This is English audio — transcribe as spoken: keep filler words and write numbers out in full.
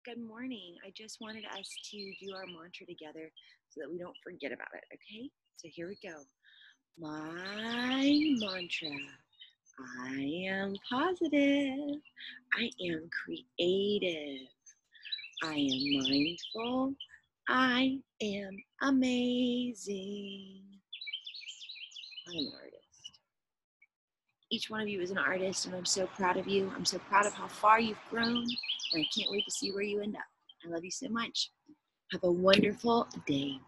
good morning. I just wanted us to do our mantra together so that we don't forget about it, okay? So here we go. My mantra. I am positive. I am creative. I am mindful. I am amazing. I'm an artist. Each one of you is an artist, and I'm so proud of you. I'm so proud of how far you've grown, and I can't wait to see where you end up. I love you so much. Have a wonderful day.